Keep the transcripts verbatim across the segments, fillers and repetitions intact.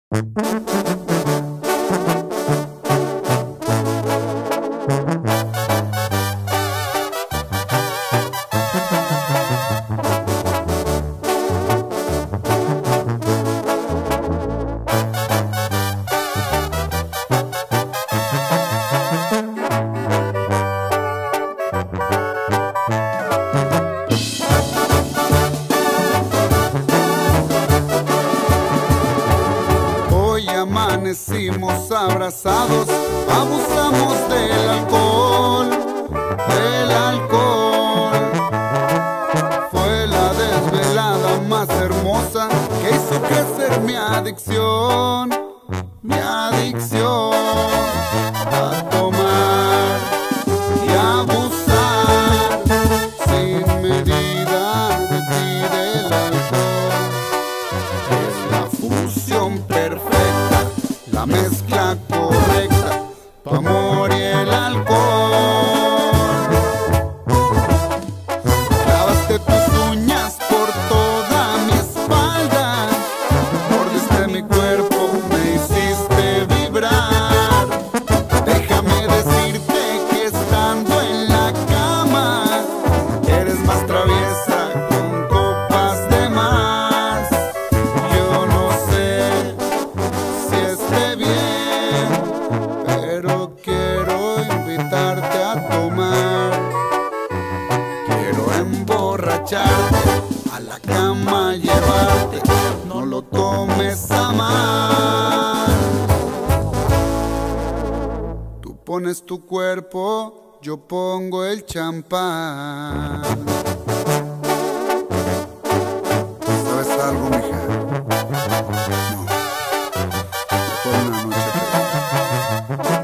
Amanecimos abrazados, abusamos del alcohol, del alcohol. Fue la desvelada más hermosa que hizo crecer mi adicción, mi adicción a tomar y abusar sin medida de ti, del alcohol. Es la fusión perfecta, la mezcla correcta, tu amor y el alcohol. Clavaste tus uñas por toda mi espalda, mordiste mi cuerpo, me hiciste vibrar. Déjame decirte que estando en la cama eres más traviesa con copas de más. Yo no sé si esté bien, pero quiero invitarte a tomar. Quiero emborracharte, a la cama llevarte, no lo tomes a mal. Tú pones tu cuerpo, yo pongo el champán. ¿Sabes algo, mija? No. Por una noche feliz.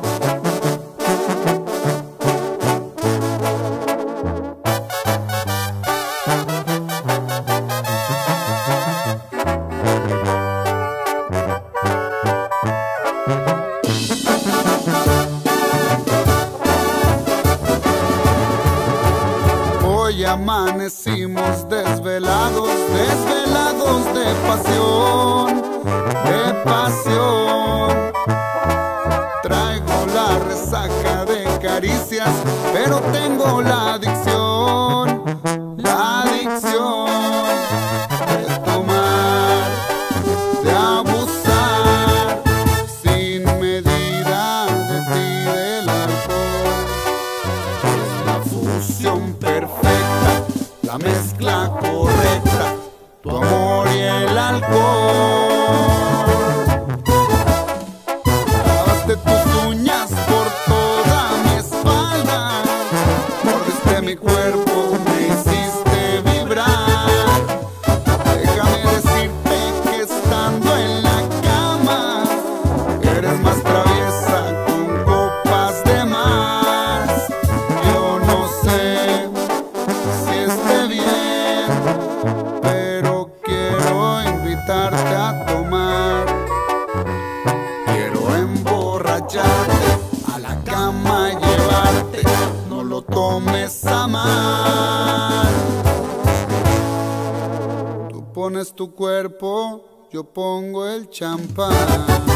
Hoy amanecimos desvelados, desvelados de pasión, de pasión. Traigo la resaca de caricias, pero tengo la adicción, la adicción de tomar, de abusar sin medida de ti, del alcohol. Es la fusión perfecta, la mezcla correcta, tu amor y el alcohol. Clavaste tus uñas por toda mi espalda, mordiste mi cuerpo, me hiciste vibrar. Déjame decirte que estando en la cama eres más traviesa con copas de más. Yo no sé si esté bien, pero quiero invitarte a tomar. Quiero emborracharte, a la cama llevarte, no lo tomes a mal. Tú pones tu cuerpo, yo pongo el champán.